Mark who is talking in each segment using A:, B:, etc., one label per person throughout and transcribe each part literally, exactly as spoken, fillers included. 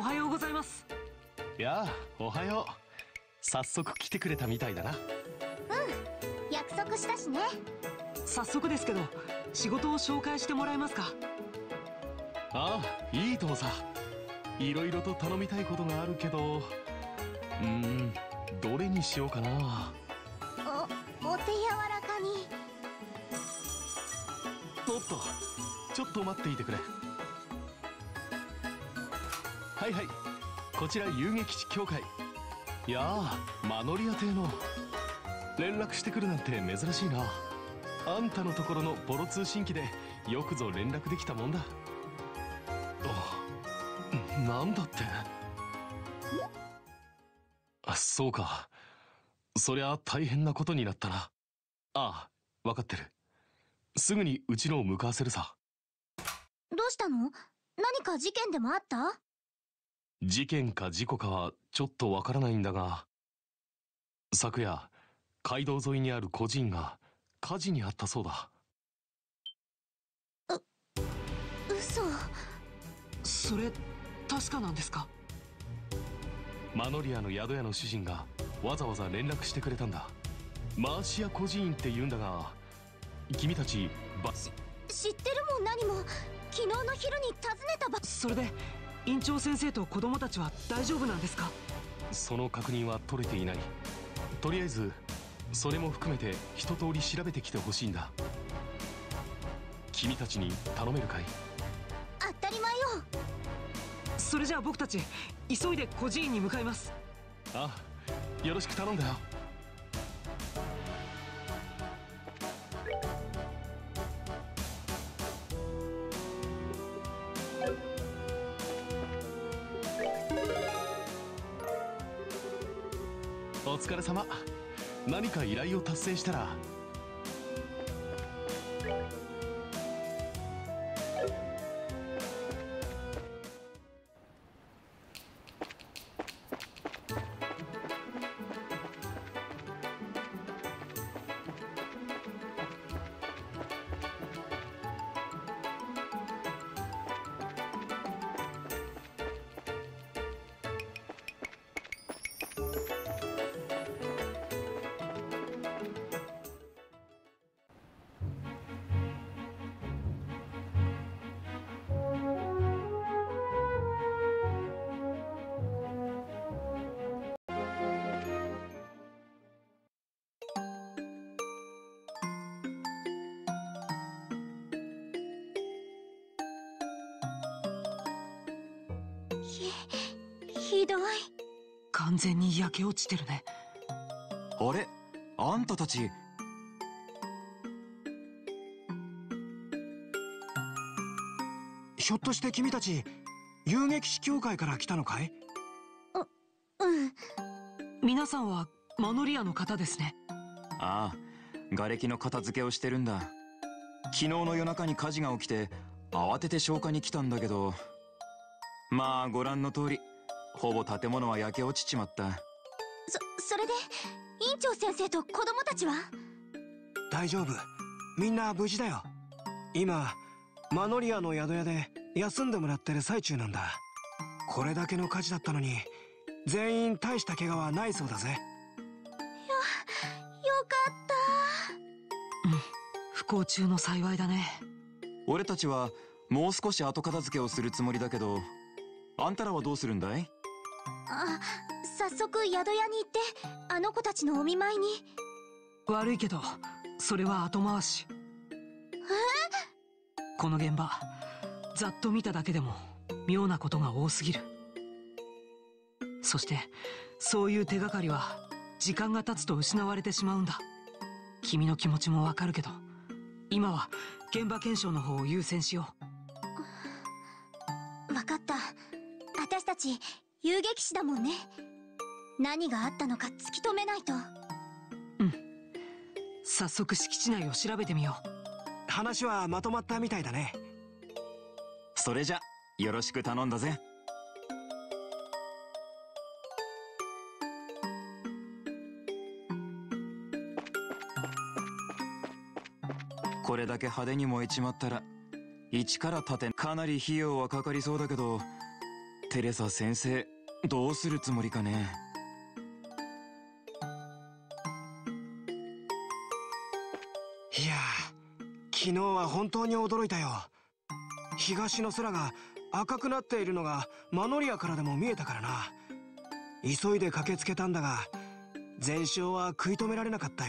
A: はようございます。
B: やあ、おはよう。早速来てくれたみたいだな。
C: うん、約束したしね。
A: 早速ですけど、仕事を紹介してもらえますか？
B: ああ、いいともさ。いろいろと頼みたいことがあるけど、うーん、どれにしようかな。
C: お、お手柔らかに。
B: おっと、ちょっと待っていてくれ。はいはい、こちら遊撃士協会。いやあ、マノリア邸の。連絡してくるなんて珍しいな。あんたのところのボロ通信機でよくぞ連絡できたもんだ。お、なんだって。あ、そうか。そりゃ大変なことになったな。ああ、分かってる。すぐにうちのを向かわせるさ。
C: どうしたの？何か事件でもあった？
B: 事件か事故かはちょっとわからないんだが、昨夜街道沿いにある孤児院が火事にあったそうだ。
C: う、嘘。
A: それ確かなんですか？
B: マノリアの宿屋の主人がわざわざ連絡してくれたんだ。マーシア孤児院って言うんだが、君たちバス
C: 知ってるもん何も。昨日の昼に訪ねたば。
A: それで院長先生と子供たちは大丈夫なんですか？
B: その確認は取れていない。とりあえずそれも含めて一通り調べてきてほしいんだ。君たちに頼めるかい？
C: 当たり前よ。
A: それじゃあ僕たち急いで孤児院に向かいます。
B: ああ、よろしく頼んだよ。お疲れ様。何か依頼を達成したら。
C: ひどい。
A: 完全に焼け落ちてるね。
D: あれ、あんたたち。ひょっとして君たち遊撃士協会から来たのかい？
C: う、うん。
A: 皆さんはマノリアの方ですね。
D: ああ、瓦礫の片付けをしてるんだ。昨日の夜中に火事が起きて慌てて消火に来たんだけど、まあご覧の通りほぼ建物は焼け落ちちまった。
C: そ、それで院長先生と子供たちは？
E: 大丈夫、みんな無事だよ。今マノリアの宿屋で休んでもらってる最中なんだ。これだけの火事だったのに全員大した怪我はないそうだぜ。よ、よ
C: かった。
A: うん、不幸中の幸いだね。
D: 俺たちはもう少し後片付けをするつもりだけど、あんたらはどうするんだい？
C: あ、早速宿屋に行ってあの子たちのお見舞いに。
A: 悪いけどそれは後回し。
C: え？
A: この現場ざっと見ただけでも妙なことが多すぎる。そしてそういう手がかりは時間が経つと失われてしまうんだ。君の気持ちもわかるけど、今は現場検証の方を優先しよ
C: う。わかった。私たち遊撃士だもんね。何があったのか突き止めないと。
A: うん、早速敷地内を調べてみよう。
E: 話はまとまったみたいだね。
D: それじゃよろしく頼んだぜ。これだけ派手に燃えちまったら一から建て、かなり費用はかかりそうだけど、 テレサ先生、どうするつもりかね。
E: いやー、昨日は本当に驚いたよ。東の空が赤くなっているのがマノリアからでも見えたからな。急いで駆けつけたんだが全焼は食い止められなかったよ。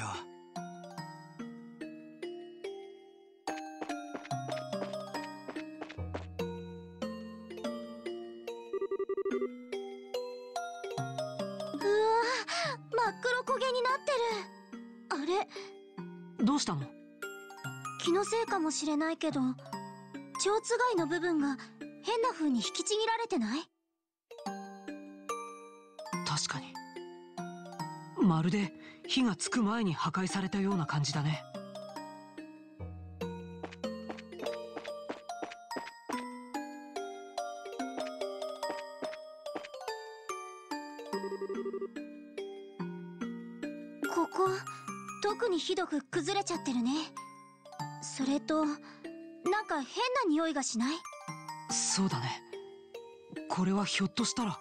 C: 真っ黒焦げになってる。あれ、
A: どうしたの？
C: 気のせいかもしれないけど、蝶つがいの部分が変な風に引きちぎられてない？
A: 確かに、まるで火がつく前に破壊されたような感じだね。
C: ここ特にひどく崩れちゃってるね。それとなんか変な匂いがしない？
A: そうだね。これはひょっとしたら。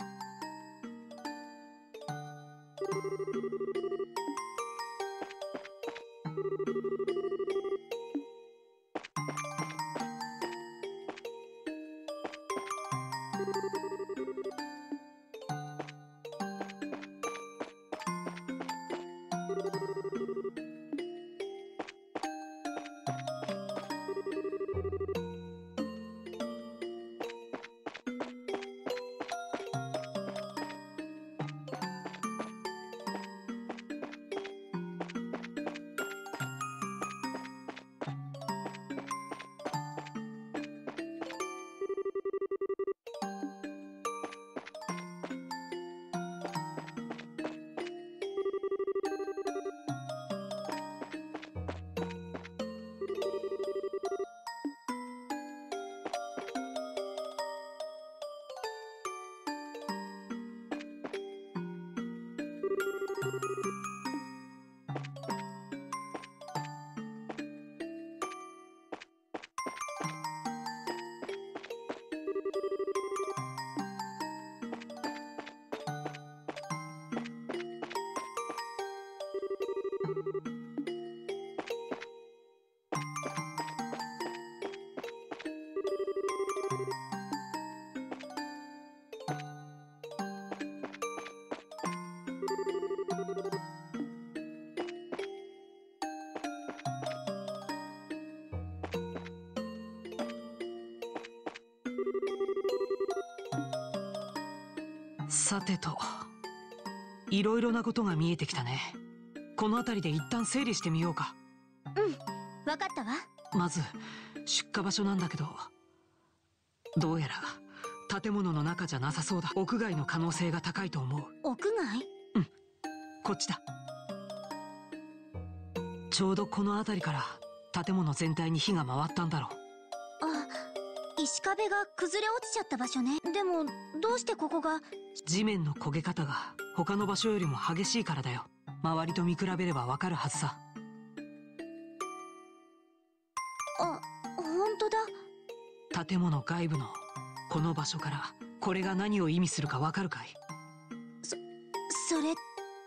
A: さてと、いろいろなことが見えてきたね。この辺りで一旦整理してみようか。
C: うん、わかったわ。
A: まず出火場所なんだけど、どうやら建物の中じゃなさそうだ。屋外の可能性が高いと思う。
C: 屋外？
A: うん、こっちだ。ちょうどこの辺りから建物全体に火が回ったんだろう。
C: あ、石壁が崩れ落ちちゃった場所ね。でもどうしてここが？
A: 地面の焦げ方が他の場所よりも激しいからだよ。周りと見比べればわかるはずさ。
C: あ、本当だ。
A: 建物外部のこの場所からこれが何を意味するかわかるかい？
C: そ、それ。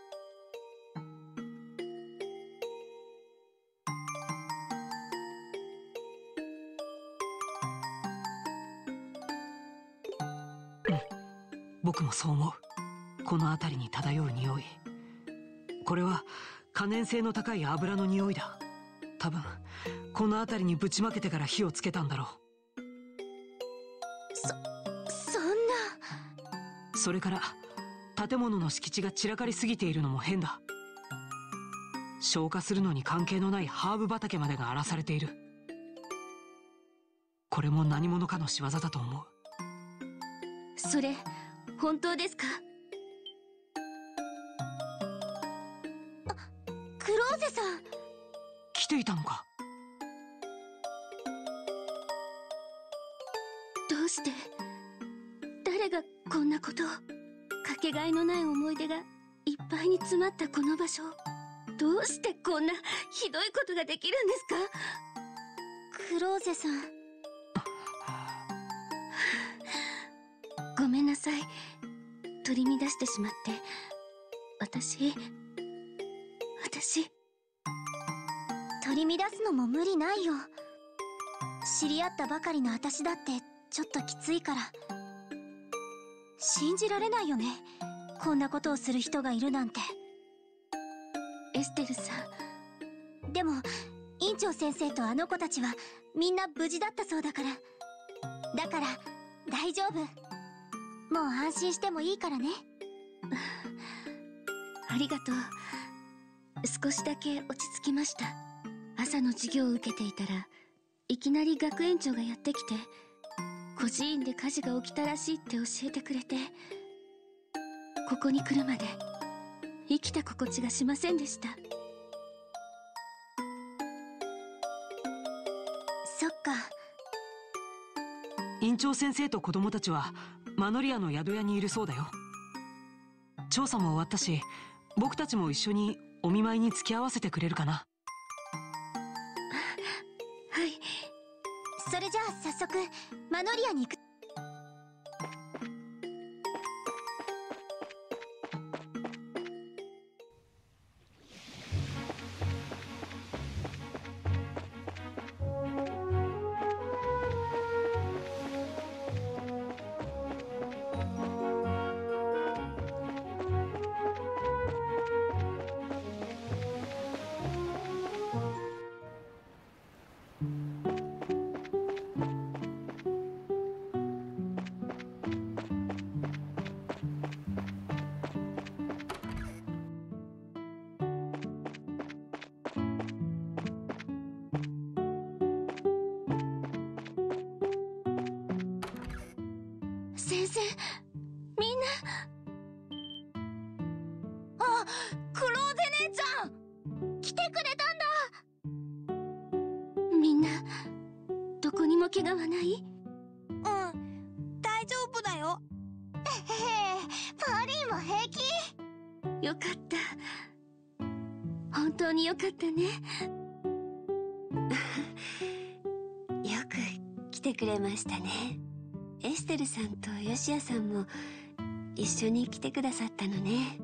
A: 僕もそう思う。この辺りに漂う匂い、これは可燃性の高い油の匂いだ。多分この辺りにぶちまけてから火をつけたんだろう。
C: そ、そんな。
A: それから建物の敷地が散らかりすぎているのも変だ。消火するのに関係のないハーブ畑までが荒らされている。これも何者かの仕業だと思う。
C: それ本当ですか？あ、クローゼさん。
A: 来ていたのか。
C: どうして、誰がこんなことを。かけがえのない思い出がいっぱいに詰まったこの場所、どうしてこんなひどいことができるんですか？クローゼさん。ごさい。取り乱してしまって。私私
F: 取り乱すのも無理ないよ。知り合ったばかりの私だってちょっときついから。信じられないよね、こんなことをする人がいるなんて。
C: エステルさ
F: ん。でも院長先生とあの子たちはみんな無事だったそうだから。だから大丈夫。もう安心してもいいからね。
C: ありがとう。少しだけ落ち着きました。朝の授業を受けていたらいきなり学園長がやってきて、孤児院で火事が起きたらしいって教えてくれて、ここに来るまで生きた心地がしませんでした。
F: そっか。
A: 院長先生と子供たちはマノリアの宿屋にいるそうだよ。調査も終わったし、僕たちも一緒にお見舞いに付き合わせてくれるかな。
C: はい。
F: それじゃあ早速マノリアに行く。
C: 先生、みんな。
F: あ、クローゼ姉ちゃん来てくれたんだ。
C: みんなどこにも怪我はない？
F: うん、大丈夫だよ。えへへ、パリーも平気。
C: よかった。本当によかったね。よく来てくれましたね。エステルさんとヨシアさんも一緒に来てくださったのね。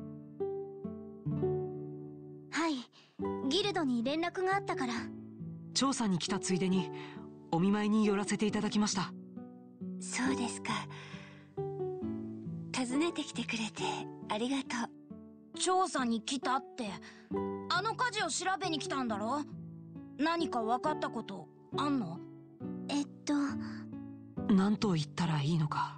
F: はい、ギルドに連絡があったから。
A: 調査に来たついでにお見舞いに寄らせていただきました。
C: そうですか。訪ねてきてくれてありがと
G: う。調査に来たって、あの火事を調べに来たんだろ？何か分かったことあんの？
F: えっと
A: 何と言ったらいいのか。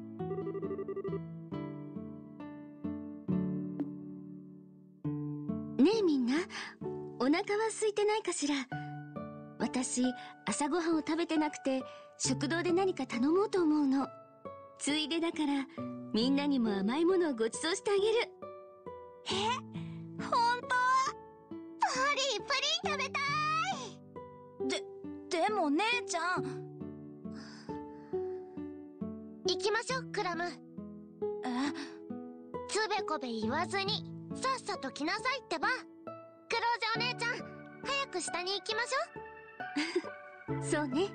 C: ねえみんな、お腹は空いてないかしら。私、朝ごはんを食べてなくて食堂で何か頼もうと思うの。ついでだからみんなにも甘いものをご馳走してあげる。
F: え、本当？パリプリン食べたい。
G: で、でも姉ちゃん。
F: 行きましょう、クラム。え？つべこべ言わずにさっさと来なさいってば。クローゼお姉ちゃん、早く下に行きまし
C: ょう。そうね。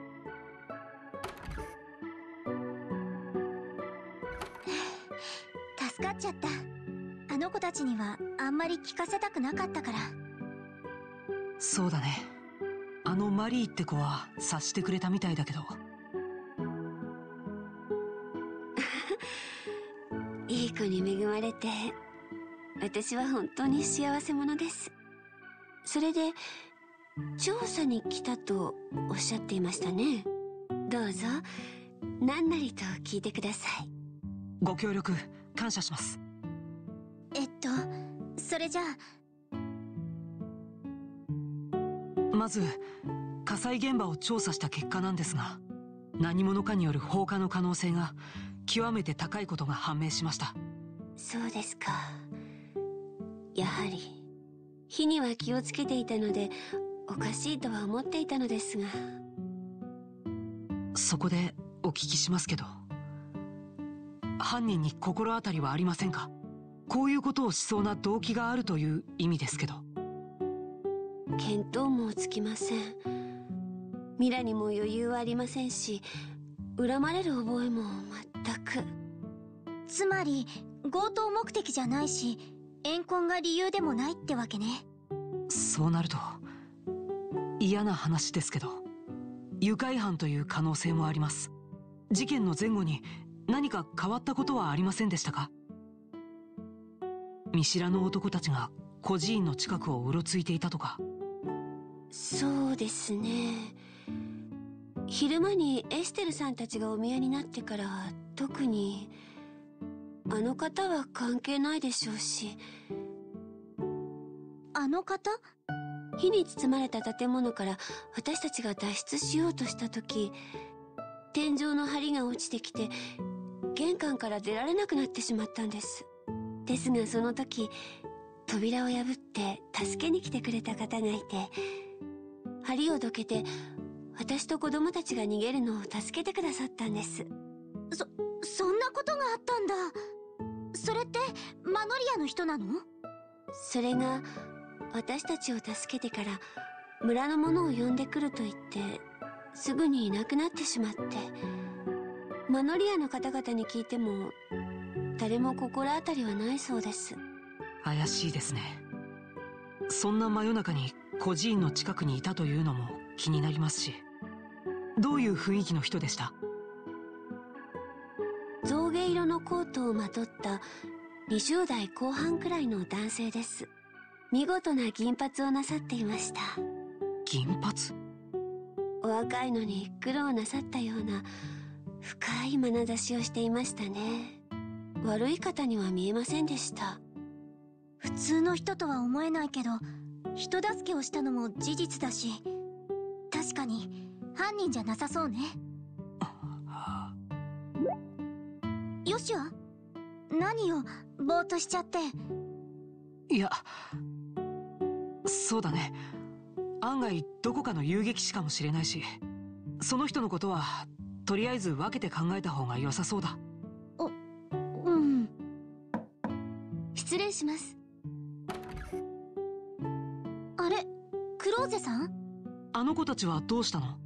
F: 助かっちゃった。あの子たちにはあんまり聞かせたくなかったから。
A: そうだね。あのマリーって子は察してくれたみたいだけど。
C: いい子に恵まれて、私は本当に幸せ者です。それで調査に来たとおっしゃっていましたね。どうぞ何なりと聞いてください。
A: ご協力感謝します。
F: えっとそれじゃあ、
A: まず火災現場を調査した結果なんですが、何者かによる放火の可能性が極めて高いことが判明しました。
C: そうですか。やはり火には気をつけていたのでおかしいとは思っていたのですが。
A: そこでお聞きしますけど、犯人に心当たりはありませんか？こういうことをしそうな動機があるという意味ですけど。
C: 見当もつきません。ミラにも余裕はありませんし、恨まれる覚えも全く。
F: つまり強盗目的じゃないし怨恨が理由でもないってわけね。
A: そうなると嫌な話ですけど、愉快犯という可能性もあります。事件の前後に何か変わったことはありませんでしたか？見知らぬ男たちが孤児院の近くをうろついていたとか。
C: そうですね。昼間にエステルさんたちがお見えになってから特に。あの方は関係ないでしょうし。
F: あの方？
C: 火に包まれた建物から私たちが脱出しようとした時、天井の梁が落ちてきて玄関から出られなくなってしまったんです。ですがその時扉を破って助けに来てくれた方がいて、梁をどけて私と子供たちが逃げるのを助けてくださったんです。
F: そ、そんなことがあったんだ。それってマノリアの人なの？
C: それが私たちを助けてから村の者を呼んでくると言ってすぐにいなくなってしまって、マノリアの方々に聞いても誰も心当たりはないそうです。
A: 怪しいですね。そんな真夜中に孤児院の近くにいたというのも気になりますし、どういう雰囲気の人でした？
C: 象牙色のコートをまとったにじゅう代後半くらいの男性です。見事な銀髪をなさっていました。
A: 銀髪？
C: お若いのに苦労なさったような深い眼差しをしていましたね。悪い方には見えませんでした。
F: 普通の人とは思えないけど人助けをしたのも事実だし、確かに犯人じゃなさそうね。よしは何よ、ぼーっとしちゃって。
A: いや、そうだね。案外どこかの遊撃士かもしれないし、その人のことはとりあえず分けて考えた方が良さそうだ。
F: お、うん。
C: 失礼します。
F: あれ、クローゼさん？
A: あの子たちはどうしたの？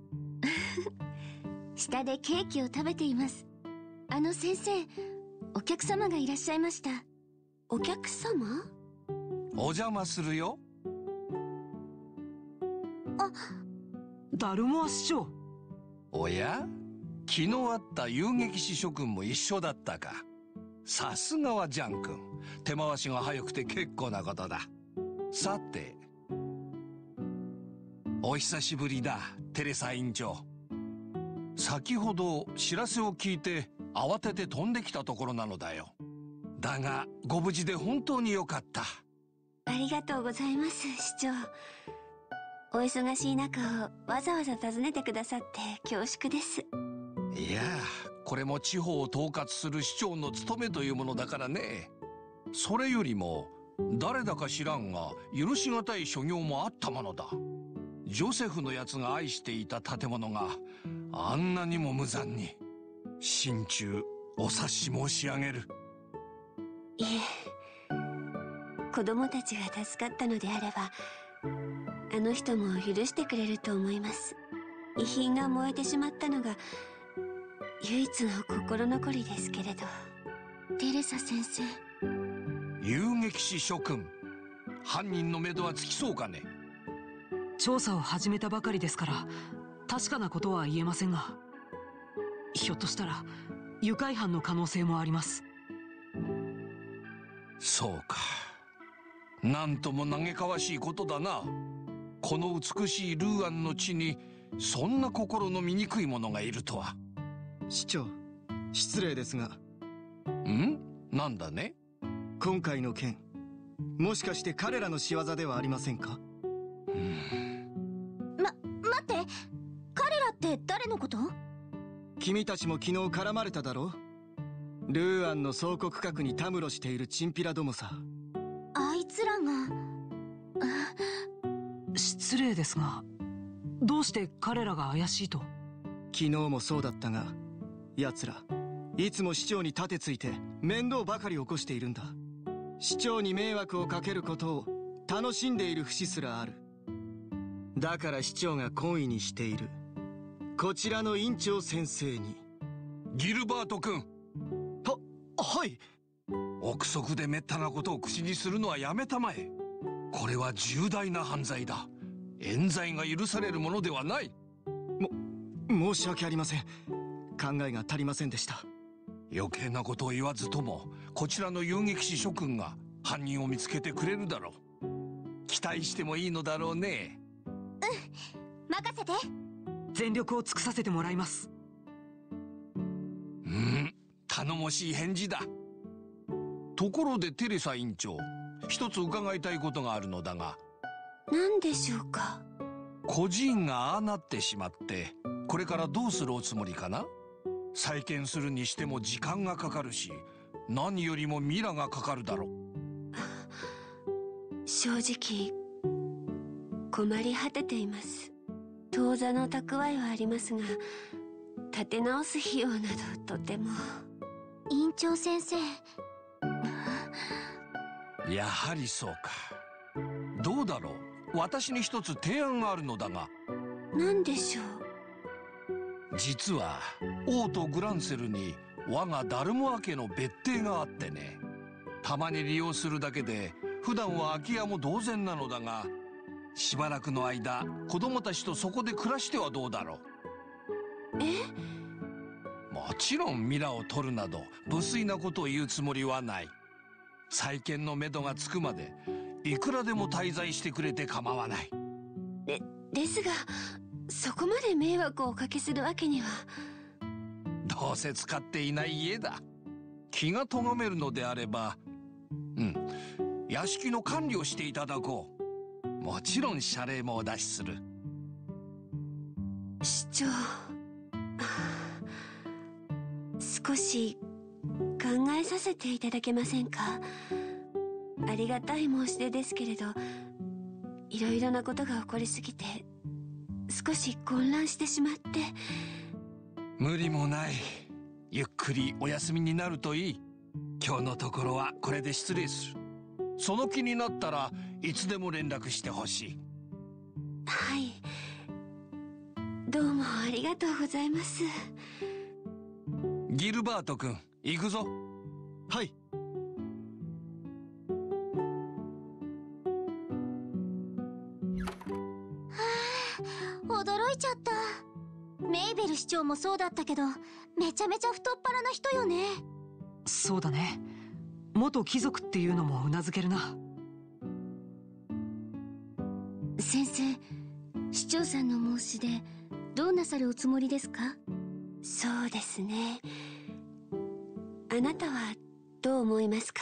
C: 下でケーキを食べています。あの先生、お客様がいらっしゃいました。お客様？
H: お邪魔するよ。
F: あ、
A: ダルモア市長。
H: おや？昨日会った遊撃士諸君も一緒だったか。さすがはジャン君。手回しが早くて結構なことだ。さて、お久しぶりだ、テレサ院長。先ほど知らせを聞いて慌てて飛んできたところなのだよ。だがご無事で本当によかった。
C: ありがとうございます、市長。お忙しい中をわざわざ訪ねてくださって恐縮です。
H: いや、これも地方を統括する市長の務めというものだからね。それよりも誰だか知らんが許しがたい所業もあったものだ。ジョセフのやつが愛していた建物があんなにも無残に。心中お察し申し上げる。
C: いえ、子供たちが助かったのであればあの人も許してくれると思います。遺品が燃えてしまったのが唯一の心残りですけれど。
F: テレサ先生。
H: 遊撃士諸君、犯人の目処はつきそうかね？
A: 調査を始めたばかりですから確かなことは言えませんが、ひょっとしたら愉快犯の可能性もあります。
H: そうか。なんとも嘆かわしいことだな。この美しいルーアンの地にそんな心の醜い者がいるとは。
I: 市長、失礼ですが。
H: ん？なんだね？
I: 今回の件、もしかして彼らの仕業ではありませんか？
H: うん。
F: ま、待って、彼らって誰のこと？
I: 君たちも昨日絡まれただろう。ルーアンの総国閣にたむろしているチンピラどもさ。
F: あいつらが。
A: 失礼ですが、どうして彼らが怪しいと？
I: 昨日もそうだったが、奴らいつも市長に盾ついて面倒ばかり起こしているんだ。市長に迷惑をかけることを楽しんでいる節すらある。だから市長が懇意にしているこちらの院長先生に。
H: ギルバート君。
I: は、 はい。
H: 憶測でめったなことを口にするのはやめたまえ。これは重大な犯罪だ。冤罪が許されるものではない。
I: も申し訳ありません。考えが足りませんでした。
H: 余計なことを言わずとも、こちらの遊撃士諸君が犯人を見つけてくれるだろう。期待してもいいのだろうね。
F: うん、任せて。
A: 全力を尽くさせてもらいます。
H: うん、頼もしい返事だ。ところでテレサ院長、一つ伺いたいことがあるのだが。
C: 何でしょうか。
H: 孤児院がああなってしまって、これからどうするおつもりかな。再建するにしても時間がかかるし、何よりもミラがかかるだろう。
C: 正直困り果てています。当座の蓄えはありますが、立て直す費用などとても。
F: 院長先生、
H: やはりそうか。どうだろう。私に一つ提案があるのだが。
C: 何でしょ
H: う。実は王とグランセルに我がダルモア家の別邸があってね。たまに利用するだけで普段は空き家も同然なのだが、しばらくの間子供たちとそこで暮らしてはどうだろう。
C: え？
H: もちろんミラを取るなど無粋なことを言うつもりはない。再建のめどがつくまでいくらでも滞在してくれて構わない。
C: で、ですがそこまで迷惑をおかけするわけには。
H: どうせ使っていない家だ。気が咎めるのであれば、うん、屋敷の管理をしていただこう。もちろん謝礼もお出しする。
C: 市長、少し考えさせていただけませんか。ありがたい申し出ですけれど、いろいろなことが起こりすぎて少し混乱してしまって。
H: 無理もない。ゆっくりお休みになるといい。今日のところはこれで失礼する。その気になったらいつでも連絡してほしい。
C: はい、どうもありがとうございます。
H: ギルバート君、行くぞ。
I: はい。
F: はあ、驚いちゃった。メイベル市長もそうだったけど、めちゃめちゃ太っ腹な人よね。
A: そうだね。元貴族っていうのもうなずけるな。
C: 先生、市長さんの申し出どうなさるおつもりですか。そうですね。あなたはどう思いますか。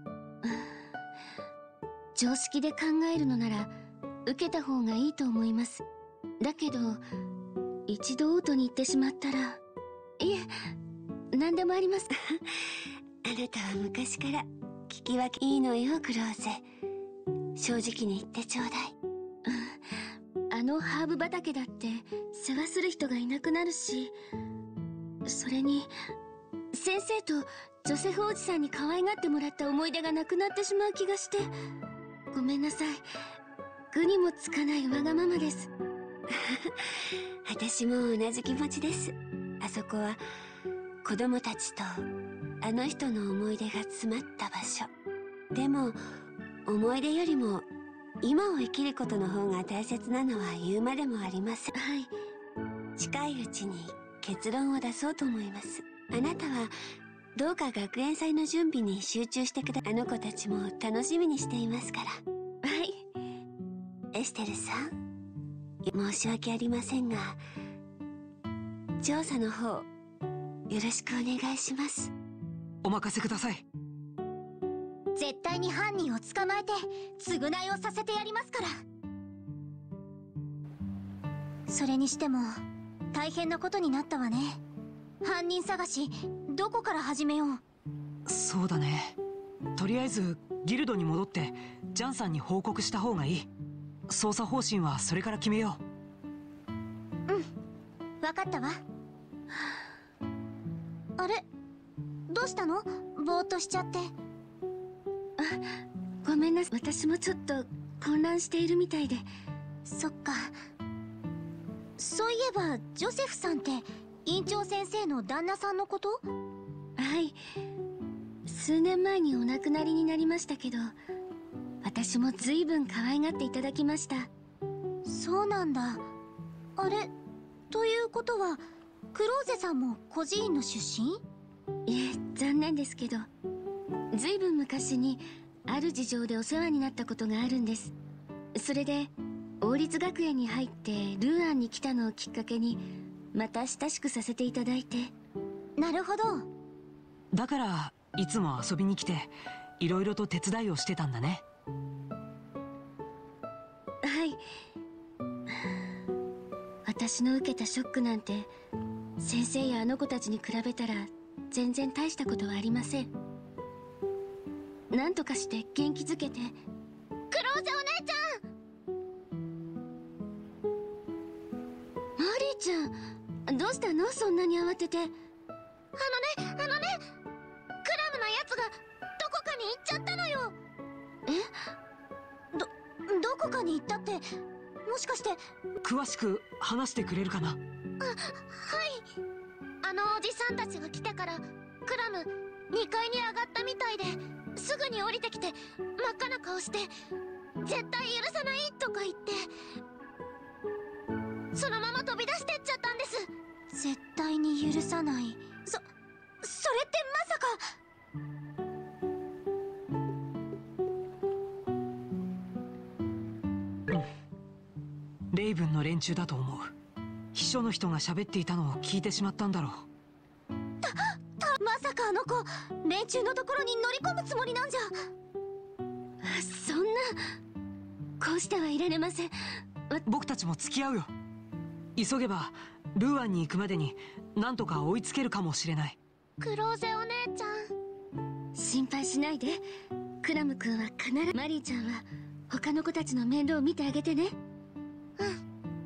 C: 常識で考えるのなら受けた方がいいと思います。だけど一度王都に行ってしまったら。いえ、何でもあります。あなたは昔から聞き分けいいのよ、クローゼ。正直に言ってちょうだい。あのハーブ畑だって世話する人がいなくなるし、それに先生とジョセフおじさんに可愛がってもらった思い出がなくなってしまう気がして。ごめんなさい。具にもつかないわがままです。私も同じ気持ちです。あそこは子供たちとあの人の思い出が詰まった場所。でも思い出よりも今を生きることの方が大切なのは言うまでもあります。はい、近いうちに結論を出そうと思います。あなたはどうか学園祭の準備に集中してください。あの子たちも楽しみにしていますから。はい。エステルさん、申し訳ありませんが調査の方よろしくお願いします。
A: お任せください。
F: 絶対に犯人を捕まえて償いをさせてやりますから。それにしても大変なことになったわね。犯人探しどこから始めよう。
A: そうだね。とりあえずギルドに戻ってジャンさんに報告した方がいい。捜査方針はそれから決めよ
F: う。うん、分かったわ。あれ、どうしたの？ぼーっとしちゃって。
C: あ、ごめんなさい。私もちょっと混乱しているみたいで。
F: そっか。そういえばジョセフさんって院長先生の旦那さんのこと？
C: はい。 数年前にお亡くなりになりましたけど、私も随分可愛がっていただきました。
F: そうなんだ。あれということはクローゼさんも孤児院の出身？
C: いえ、残念ですけど、随分昔にある事情でお世話になったことがあるんです。それで王立学園に入ってルーアンに来たのをきっかけにまた親しくさせていただいて。
F: なるほど。
A: だからいつも遊びに来ていろいろと手伝いをしてたんだね。
C: はい。私の受けたショックなんて先生やあの子たちに比べたら全然大したことはありません。なんとかして元気づけて。
F: クローゼお姉ちゃん！
C: マリーちゃん、どうしたの？そんなに慌てて。
F: あのね、あのね、クラムのやつがどこかに行っちゃったのよ。え？ど、どこかに行ったって、もしかして。
A: 詳しく話してくれるかな？
F: あ、はい。あのおじさんたちが来てからクラムにかいに上がったみたいで、すぐに降りてきて真っ赤な顔して絶対許さないとか言って、そのまま飛び出してっちゃったんです。絶対に許さない。そ、それってまさか。
A: レイブンの連中だと思う。秘書の人が喋っていたのを聞いてしまったんだろう。
F: た、た、まさかあの子連中のところに乗り込むつもりなんじゃ。
C: そんな、こうしてはいられません。
A: 僕たちも付き合うよ。急げばルーアンに行くまでになんとか追いつけるかもしれない。
F: クローゼお姉ちゃん、
C: 心配しないで。クラム君は必ず。マリーちゃんは他の子たちの面倒を見てあげてね。
F: うん。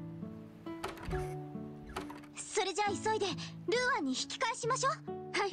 F: それじゃあ急いでルーアンに引き返しましょう。
C: はい。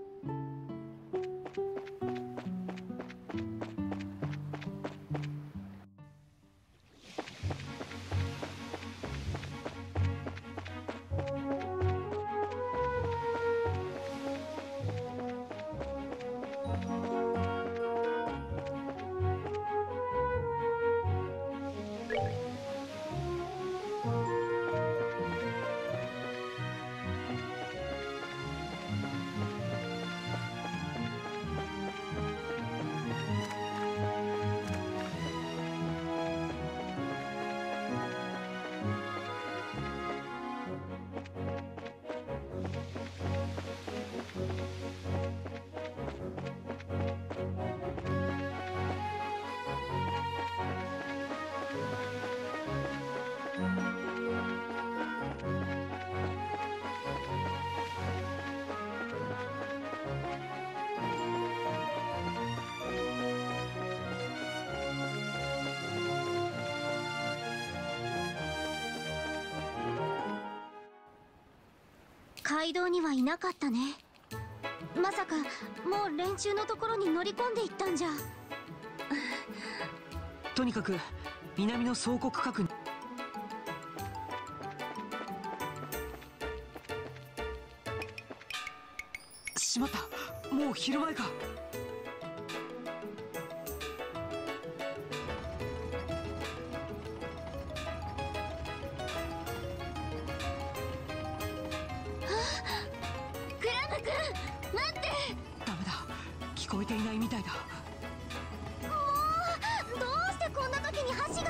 F: 街道にはいなかったね。まさかもう連中のところに乗り込んでいったんじゃ。
A: とにかく南の総国確認。しまった、もう昼前か。聞こえていないみたいだ。
F: もうどうしてこんな時に橋が。さんじゅ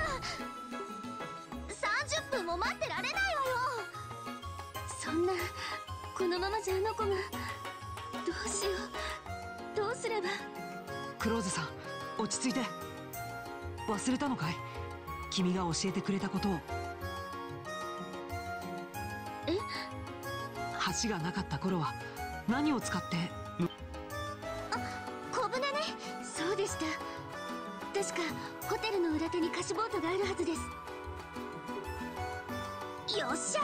F: っぷんも待ってられないわよ。
C: そんな、このままじゃあの子が。どうしよう、どうすれば。
A: クローズさん、落ち着いて。忘れたのかい？君が教えてくれたことを。
C: え？
A: 橋がなかった頃は何を使って。
C: 小舟ね。そうでした。確かホテルの裏手に貸しボートがあるはずです。
F: よっしゃ。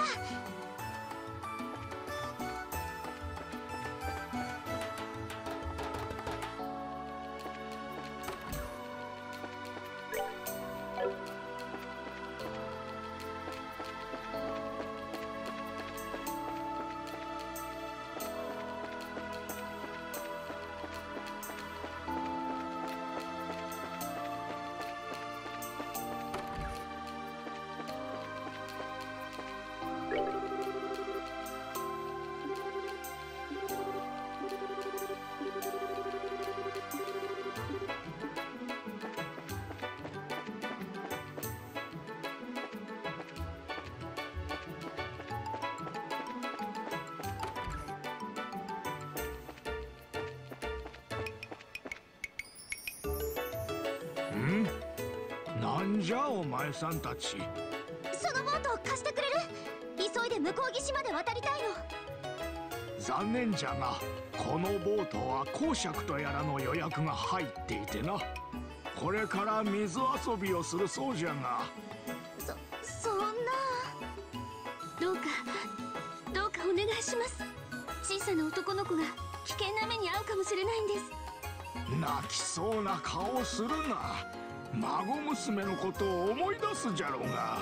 J: じゃお前さんたち。
F: そのボートを貸してくれる？急いで向こう岸まで渡りたいの。
J: 残念じゃがこのボートは公爵とやらの予約が入っていてな。これから水遊びをするそうじゃが。
F: そそんな。
C: どうかどうかお願いします。小さな男の子が危険な目に遭うかもしれないんです。
J: 泣きそうな顔するな。孫娘のことを思い出すじゃろうが。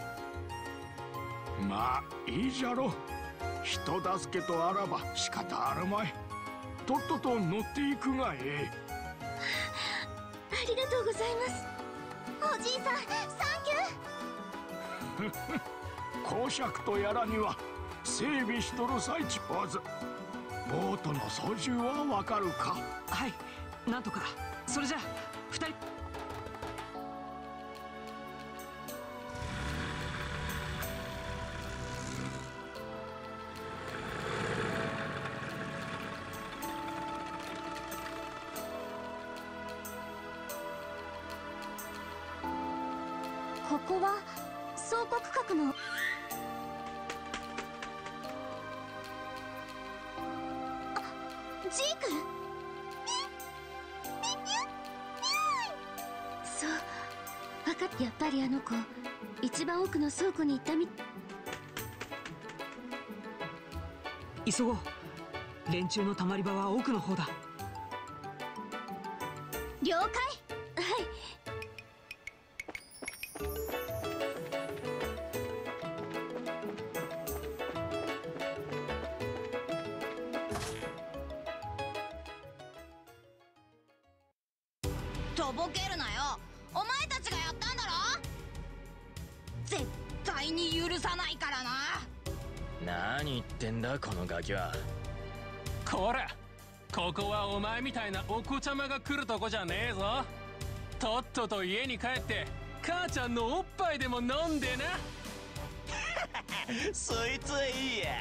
J: まあいいじゃろ。人助けとあらば仕方あるまい。とっとと乗っていくがええ。
C: ありがとうございます。
F: おじいさん、サンキュー。
J: 公爵とやらには整備しとる最中ポーズ。ボートの操縦はわかるか？
A: はい、なんとか。それじゃあ二人。
F: ここは総国閣の。あ、ジーク。
C: そう分かっやっぱりあの子一番奥の倉庫に行ったみ。
A: 急ごう。連中のたまり場は奥の方だ。
F: 了解。
C: はい。
G: とぼけるなよ。お前たちがやったんだろ。絶対に許さないからな。
K: 何言ってんだこのガキは。
B: こら、ここはお前みたいなお子ちゃまが来るとこじゃねえぞ。とっとと家に帰って母ちゃんのおっぱいでも飲んでな。
K: そいつはいいや。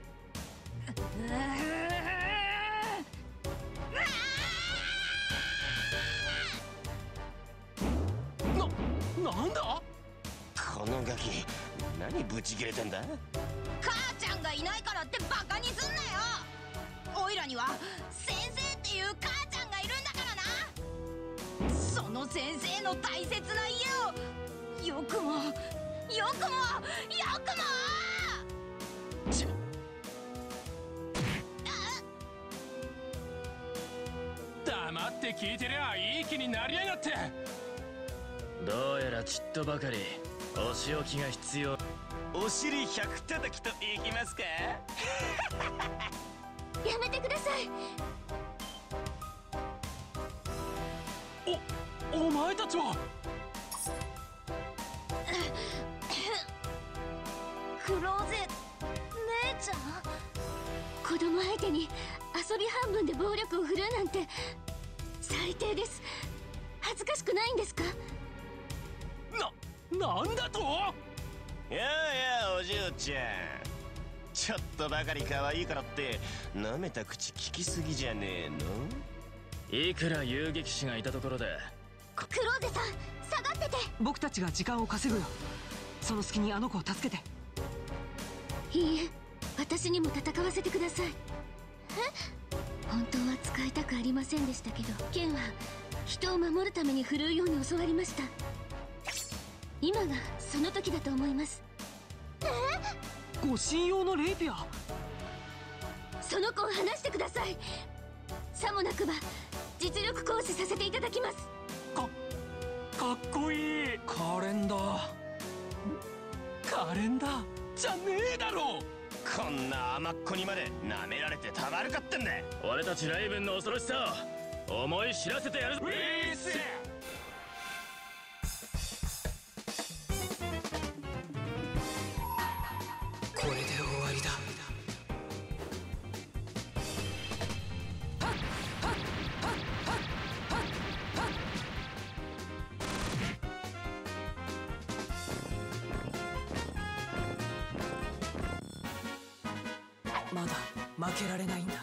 B: な、なんだ？
K: このガキ、何ブチ切れてんだ？
G: 母ちゃんがいないからってバカにすんなよ。おいらには先生っていう母ちゃんがいるんだからな。その先生の大切な家をよくもよくもよくも
B: ち黙って聞いてりゃいい気になりやがって。
K: どうやらちっとばかりお仕置きが必要。お尻百叩きといきますか？
C: やめてください。
B: お、お前たちは。
F: クローゼ姉ちゃん。
C: 子供相手に遊び半分で暴力を振るうなんて最低です。恥ずかしくないんですか？
B: な、なんだと？
K: やあやあお嬢ちゃん、ちょっとばかり可愛いからって舐めた口聞きすぎじゃねえの？いくら遊撃士がいたところで。
F: クローゼさん、下がってて。
A: 僕たちが時間を稼ぐよ。その隙にあの子を助けて。
C: いいえ、私にも戦わせてください。え？本当は使いたくありませんでしたけど、剣は人を守るために振るうように教わりました。今がその時だと思います。
F: え？
A: 護身用のレイピア。
C: その子を離してください。さもなくば実力行使させていただきます。
B: かかっこいい。カレンダーカレンダーじゃねえだろ。
K: こんな甘っ子にまで舐められてたまるかってんだ。俺たちライブンの恐ろしさを思い知らせてやる。ウィース
A: これで終わりだ。まだ負けられないんだ。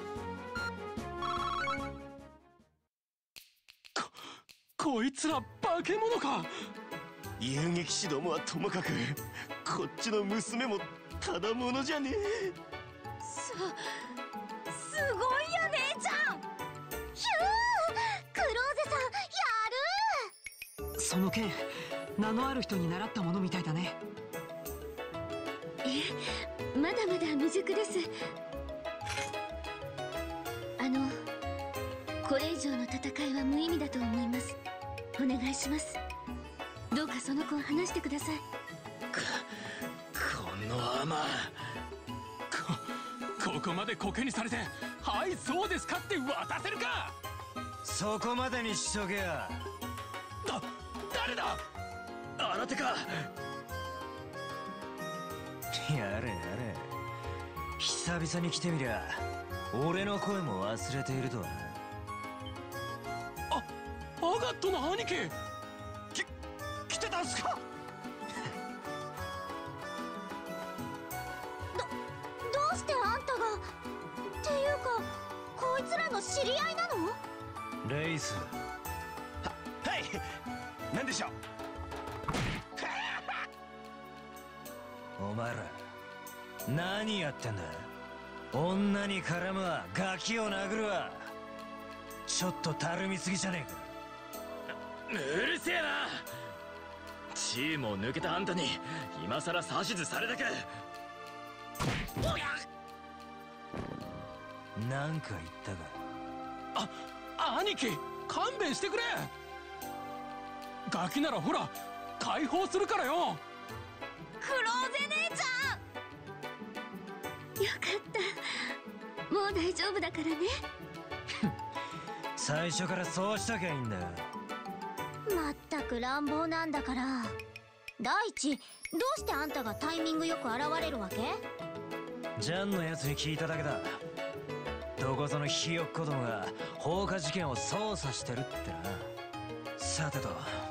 B: こ、こいつらバ化け物か。
K: 遊撃士どもはともかく、こっちの娘もただものじゃねえ。
C: すすごいや姉ちゃん。
F: ひゅー、クローゼさんやる。
A: その剣、名のある人に習ったものみたいだね。
C: ええ、まだまだ未熟です。あのこれ以上の戦いは無意味だと思います。お願いします。どうかその子を離してください。
B: このアマ、こここまでコケにされて、はいそうですかって渡せるか。
L: そこまでにしとけや。
B: だ誰だ。あなたか。
L: やれやれ、久々に来てみりゃ俺の声も忘れているとはな。
B: あ、アガットの兄貴、き来てたんすか。
F: どどうしてあんたが。っていうかこいつらの知り合いなの。
L: レイス。は
K: はい、何でしょう。
L: お前ら何やってんだ。女に絡むわ、ガキを殴るわ。ちょっとたるみすぎじゃねえか。
M: うるせえな。チームを抜けたあんたに今さら指図されたか。
L: なんか言ったか。
B: あ、兄貴勘弁してくれ。ガキならほら解放するからよ。
C: クローゼ姉ちゃん、よかった。もう大丈夫だからね。
L: 最初からそうしときゃいいんだよ。
F: まったく乱暴なんだから。第一、どうしてあんたがタイミングよく現れるわけ。
L: ジャンのやつに聞いただけだ。どこぞのひよっこどもが放火事件を捜査してるってな。さてと、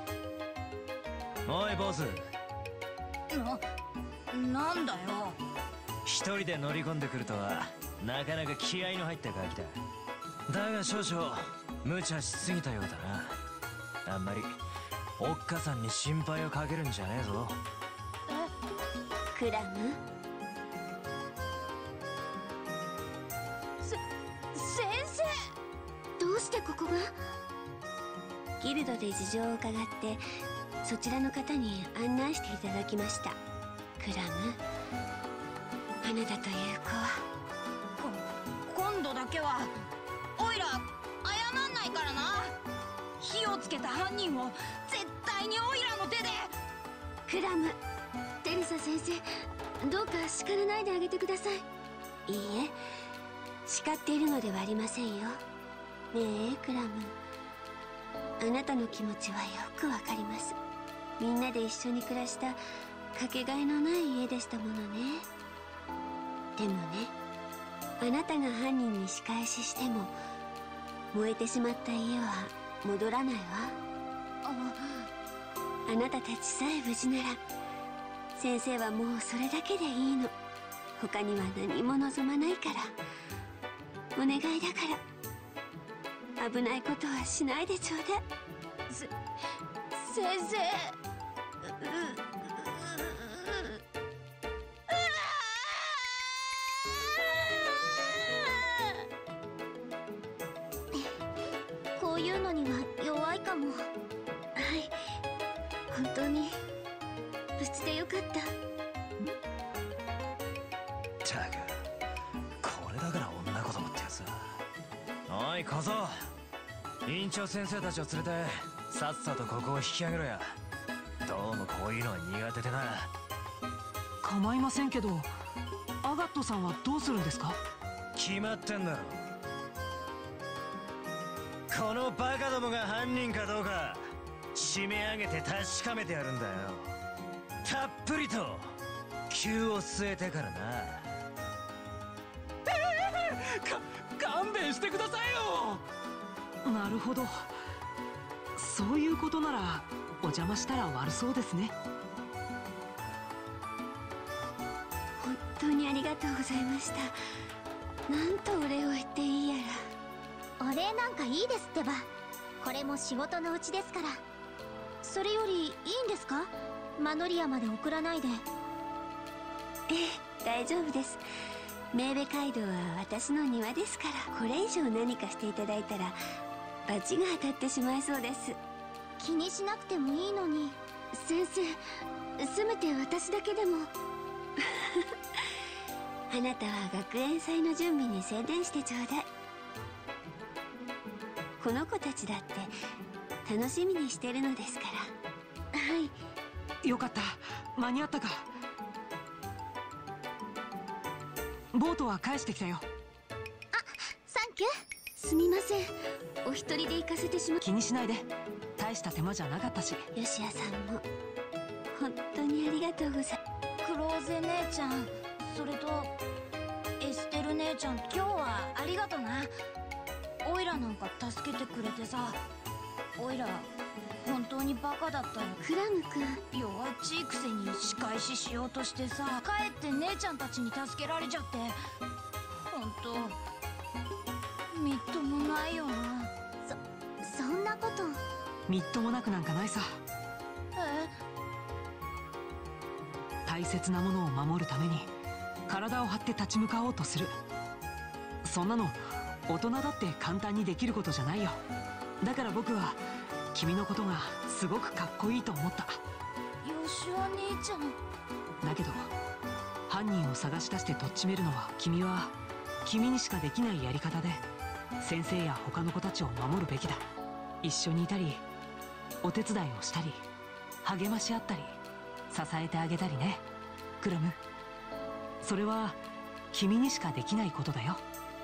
L: おいボス。
G: な、なんだよ。
L: 一人で乗り込んでくるとはなかなか気合の入ったガキだ。だが少々無茶しすぎたようだな。あんまりおっかさんに心配をかけるんじゃねえぞ。
C: クラム。せ先生、どうしてここが。ギルドで事情を伺ってそちらの方に案内していただきました。クラム、あなたという子は。
G: こ今度だけはオイラ謝んないからな。火をつけた犯人を絶対にオイラの手で。
C: クラム、テレサ先生、どうか叱らないであげてください。いいえ、叱っているのではありませんよ。ねえクラム、あなたの気持ちはよくわかります。みんなで一緒に暮らしたかけがえのない家でしたものね。でもね、あなたが犯人に仕返ししても燃えてしまった家は戻らないわ。あ、あなたたちさえ無事なら先生はもうそれだけでいいの。他には何も望まないから。お願いだから危ないことはしないでちょうだい。せ先生。
F: こういうのには弱いかも。
C: はい、本当に無事でよかった。
L: ったく、これだから女子供ってやつは。おい小僧、院長先生たちを連れてさっさとここを引き上げろや。どうもこういうのは苦手でな。
A: 構いませんけど、アガットさんはどうするんですか。
L: 決まってんだろ。このバカどもが犯人かどうか締め上げて確かめてやるんだよ。たっぷりと灸を据えてからな。
B: か勘弁してくださいよ。
A: なるほど、そういうことならお邪魔したら悪そうですね。
C: 本当にありがとうございました。なんとお礼を言っていいやら。
F: お礼なんかいいですってば。これも仕事のうちですから。 それよりいいんですか？マノリアまで送らないで。
C: ええ、大丈夫です。メーベ街道は私の庭ですから、これ以上何かしていただいたら罰が当たってしまいそうです。
F: 気にしなくてもいいのに。
C: 先生、せめて私だけでもあなたは学園祭の準備に専念してちょうだい。この子たちだって楽しみにしてるのですから。
A: はい、よかった。間に合ったか。ボートは返してきたよ。
F: あ、サンキュー。
C: すみません、お一人で行かせてしま。
A: 気にしないで、大した手間じゃなかったし。
C: ヨシアさんも本当にありがとうございます。
G: クローゼ姉ちゃん、それとエステル姉ちゃん、今日はありがとな。オイラなんか助けてくれてさ。オイラ本当にバカだったよ。
C: クラム君、
G: 弱っちいくせに仕返ししようとしてさ、かえって姉ちゃんたちに助けられちゃって、本当みっともないよな。
F: そそんなこと。
A: みっともなくなんかないさ。
G: え？
A: 大切なものを守るために体を張って立ち向かおうとする。そんなの大人だって簡単にできることじゃないよ。だから僕は君のことがすごくかっこいいと思った。
G: ヨシオ兄ちゃん。
A: だけど犯人を探し出してとっちめるのは君は君にしかできないやり方で、先生や他の子たちを守るべきだ。一緒にいたりお手伝いをしたり励まし合ったり支えてあげたりね、クラム。それは君にしかできないことだよ。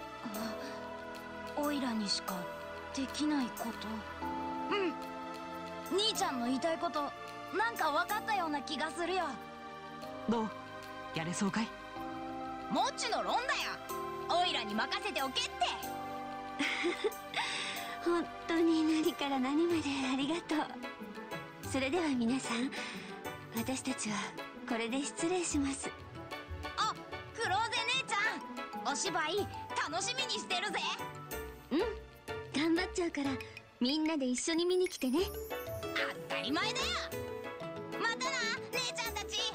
G: オイラにしかできないこと。うん、兄ちゃんの言いたいことなんか分かったような気がするよ。
A: どう？やれそうかい？
G: もちのろんだよ。オイラに任せておけって
C: 本当に何から何までありがとう。それでは皆さん、私たちはこれで失礼します。
G: あ、クローゼ姉ちゃん、お芝居楽しみにしてるぜ。
C: うん、頑張っちゃうからみんなで一緒に見に来てね。
G: 当たり前だよ。またな、姉ちゃんたち。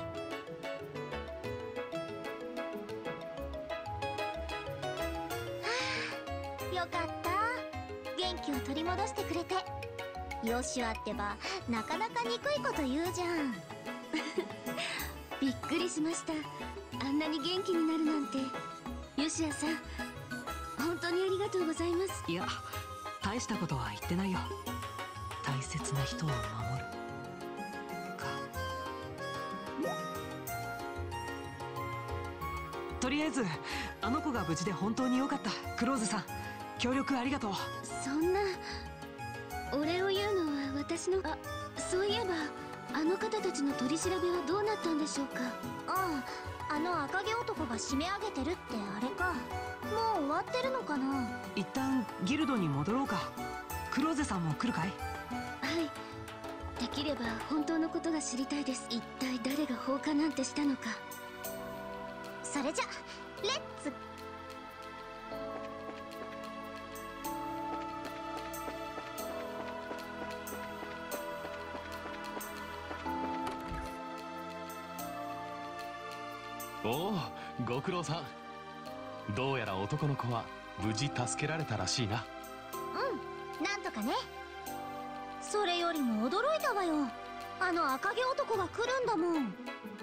F: はあ、よかった。元気を取り戻してくれて。ヨシュアってばなかなか憎いこと言うじゃん
C: びっくりしました。あんなに元気になるなんて。ヨシアさん、本当にありがとうございます。
A: いや、大したことは言ってないよ。大切な人を守るか。とりあえずあの子が無事で本当によかった。クローズさん、協力ありがとう。
C: そんな、お礼を言うのは私の。あ、そういえばあの方たちの取り調べはどうなったんでしょうか。
F: ああ、あの赤毛男が締め上げてるってあれか。もう終わってるのかな。
A: 一旦ギルドに戻ろうか。クローゼさんも来るかい？
C: はい、できれば本当のことが知りたいです。一体誰が放火なんてしたのか。
F: それじゃレッツ。
B: おお、ご苦労さん。どうやら男の子は無事助けられたらしいな。
F: うん、なんとかね。それよりも驚いたわよ。あの赤毛男が来るんだもん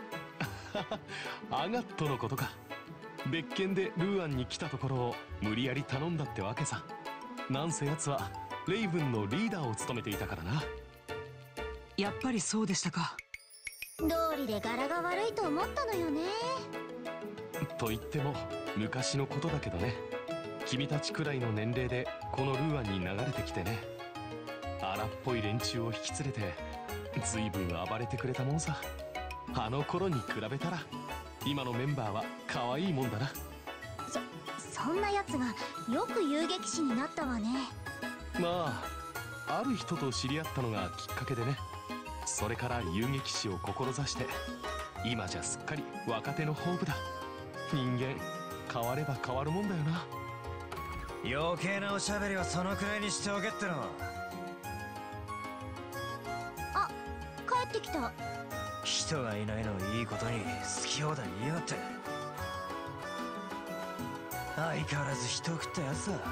B: アガットのことか。別件でルーアンに来たところを無理やり頼んだってわけさ。なんせ奴はレイブンのリーダーを務めていたからな。
A: やっぱりそうでしたか。
F: 道理で柄が悪いと思ったのよね。
B: と言っても昔のことだけどね。君たちくらいの年齢でこのルーアンに流れてきてね。荒っぽい連中を引き連れて随分暴れてくれたもんさ。あの頃に比べたら今のメンバーは可愛いもんだな。
F: そそんなやつがよく遊撃士になったわね。
B: まあある人と知り合ったのがきっかけでね。それから遊撃士を志して今じゃすっかり若手のホープだ。人間変われば変わるもんだよな。
L: 余計なおしゃべりはそのくらいにしておけっての。
F: あ、
L: 人がいないのをいいことに好き放題言いやがって。相変わらず人を食ったやつだ。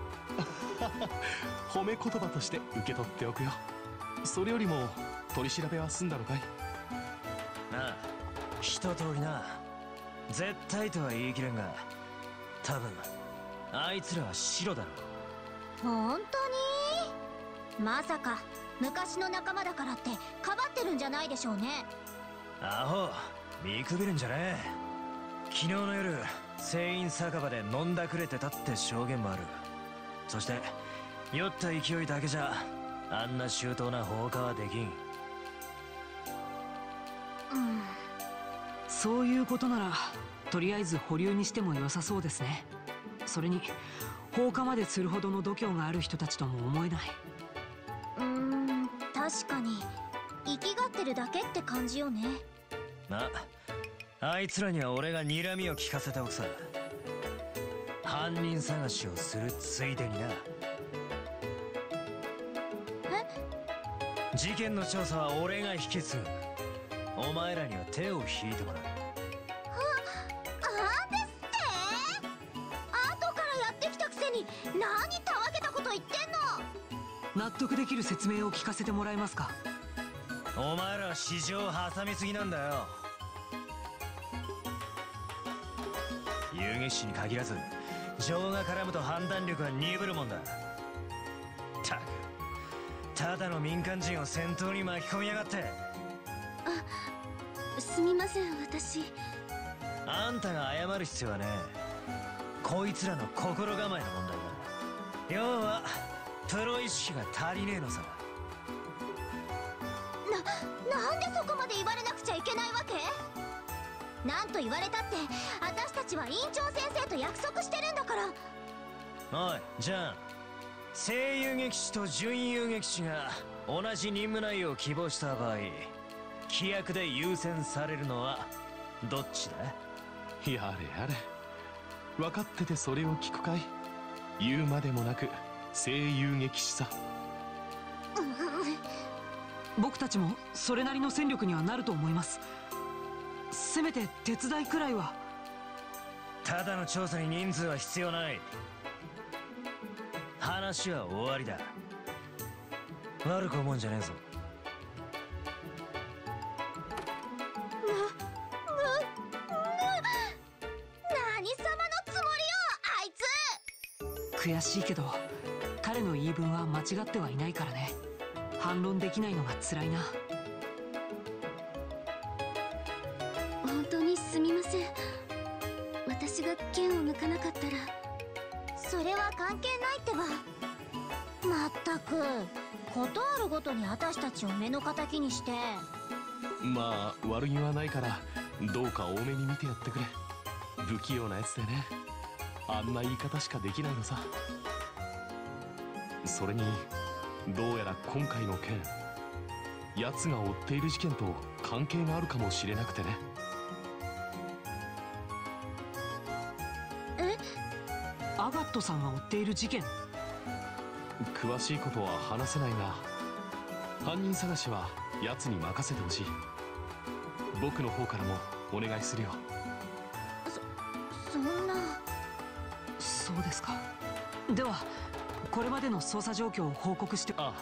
B: 褒め言葉として受け取っておくよ。それよりも取り調べは済んだのかい？
L: なあ、一通りな。絶対とは言い切れんが、多分あいつらは白だろ。
F: 本当に？まさか昔の仲間だからってかばってるんじゃないでしょうね。
L: アホ、見くびるんじゃねえ。昨日の夜、船員酒場で飲んだくれてたって証言もある。そして酔った勢いだけじゃあんな周到な放火はできん。
F: うん、
A: そういうことならとりあえず保留にしても良さそうですね。それに放火までするほどの度胸がある人たちとも思えない。
F: うーん、確かに生きがってるだけって感じよね。
L: まあ、あいつらには俺が睨みを利かせておくさ。犯人探しをするついでにな。
F: え？
L: 事件の調査は俺が引き継ぐ。お前らには手を引いてもらう。
F: あ、あんですって？後からやってきたくせに何たわけたこと言ってんの？
A: 納得できる説明を聞かせてもらえますか？
L: お前らは市場を挟みすぎなんだよ。遊撃士に限らず情が絡むと判断力は鈍るもんだ。たく、ただの民間人を戦闘に巻き込みやがって。
C: あ、すみません、私。
L: あんたが謝る必要はねえ。こいつらの心構えの問題だ。要はプロ意識が足りねえのさ。
F: な、なんでそこまで言われなくちゃいけないわけ？なんと言われたって私たちは院長先生と約束してるんだから。
L: おい、じゃあ正遊撃士と準遊撃士が同じ任務内容を希望した場合、規約で優先されるのはどっちだ？
B: やれやれ、分かっててそれを聞くかい？言うまでもなく正遊撃士さ。
A: 僕たちもそれなりの戦力にはなると思います。せめて手伝いくらいは。
L: ただの調査に人数は必要ない。話は終わりだ。悪く思うんじゃねえぞ。
F: な、な、な、何様のつもりよ、あいつ。
A: 悔しいけど彼の言い分は間違ってはいないからね。反論できないのが辛いな。
C: 本当にすみません。私が剣を抜かなかったら。
F: それは関係ないってば。まったくことあるごとに私たちを目の敵にして。
B: まあ悪気はないからどうか多めに見てやってくれ。不器用なやつでね、あんな言い方しかできないのさ。それにどうやら今回の件、奴が追っている事件と関係があるかもしれなくてね。
F: え？
A: アガットさんが追っている事件？
B: 詳しいことは話せないが、犯人探しは奴に任せてほしい。僕の方からもお願いするよ。
F: そ、そんな。
A: そうですか。ではこれまでの捜査状況を報告して。
B: ああ。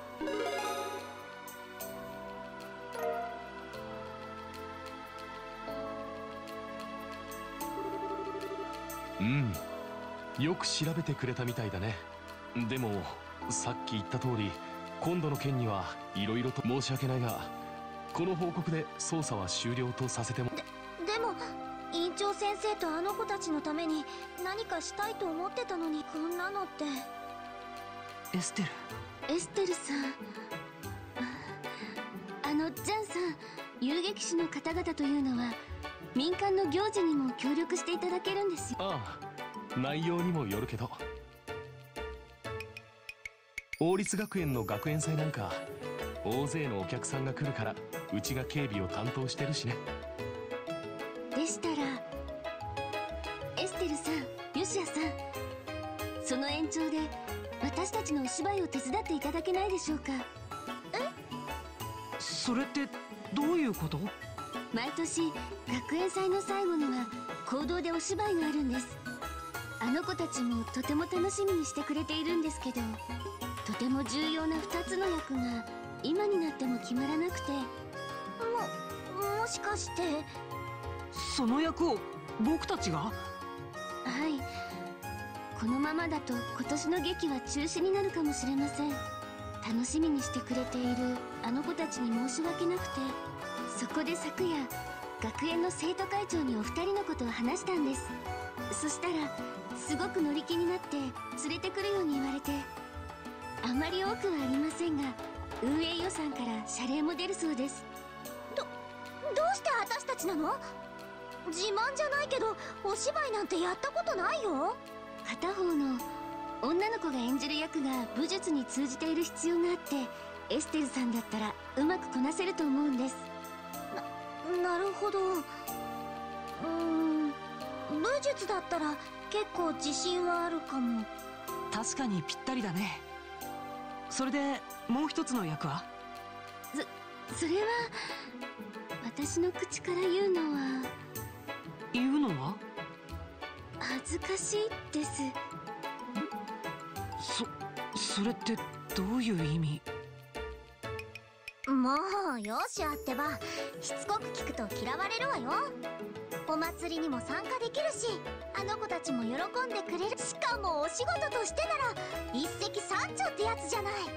B: うん、よく調べてくれたみたいだね。でもさっき言った通り今度の件にはいろいろと申し訳ないが、この報告で捜査は終了とさせても。
F: で、でも院長先生とあの子たちのために何かしたいと思ってたのに、こんなのって。
A: エステル。
C: エステルさん、あのジャンさん、遊撃士の方々というのは民間の行事にも協力していただけるんですよ。
B: ああ、内容にもよるけど、王立学園の学園祭なんか大勢のお客さんが来るから、うちが警備を担当してるしね。
C: でしたらエステルさん、ヨシアさん、その延長で私たちのお芝居を手伝っていただけないでしょうか？
A: それってどういうこと？
C: 毎年学園祭の最後には講堂でお芝居があるんです。あの子たちもとても楽しみにしてくれているんですけど、とても重要なふたつの役が今になっても決まらなくて。
F: ももしかして
A: その役を僕たちが？
C: はい。このままだと今年の劇は中止になるかもしれません。楽しみにしてくれているあの子たちに申し訳なくて、そこで昨夜学園の生徒会長にお二人のことを話したんです。そしたらすごく乗り気になって連れてくるように言われて、あまり多くはありませんが運営予算から謝礼も出るそうです。
F: どどうして私たちなの？自慢じゃないけどお芝居なんてやったことないよ。
C: 片方の女の子が演じる役が武術に通じている必要があって、エステルさんだったらうまくこなせると思うんです。
F: な、なるほど。うーん、武術だったら結構自信はあるかも。
A: 確かにぴったりだね。それでもう一つの役は？
C: そ、それは私の口から言うのは
A: 言うのは
C: 恥ずかしいです。
A: そ、それってどういう意味？
F: もう容姿あってばしつこく聞くと嫌われるわよ。お祭りにも参加できるし、あの子たちも喜んでくれる。しかもお仕事としてなら一石三鳥ってやつじゃない。こ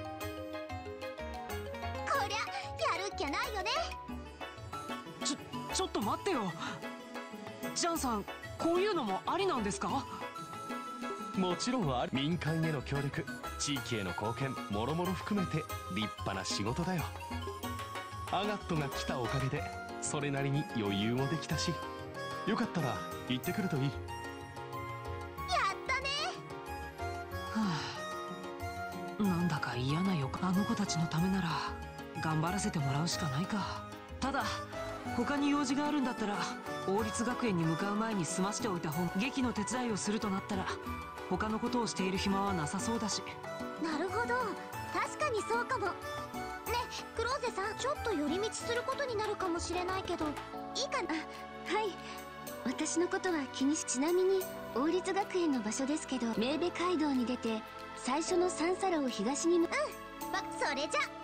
F: りゃやるっきゃないよね。
A: ちょ、ちょっと待ってよ。ジャンさん、こういうのもありなんですか？
B: もちろんあり。民間への協力、地域への貢献、もろもろ含めて立派な仕事だよ。アガットが来たおかげでそれなりに余裕もできたし、よかったら行ってくるといい。や
F: ったね。
A: はあ、なんだか嫌な予感。あの子たちのためなら頑張らせてもらうしかないか。ただ他に用事があるんだったら王立学園に向かう前に済ましておいた方が。劇の手伝いをするとなったら他のことをしている暇はなさそうだし。
F: なるほど、確かにそうかもね。クローゼさん、ちょっと寄り道することになるかもしれないけどいいかな？
C: はい、私のことは気にし。ちなみに王立学園の場所ですけど、明部街道に出て最初の三皿を東に向。
F: うん、ばそれじゃ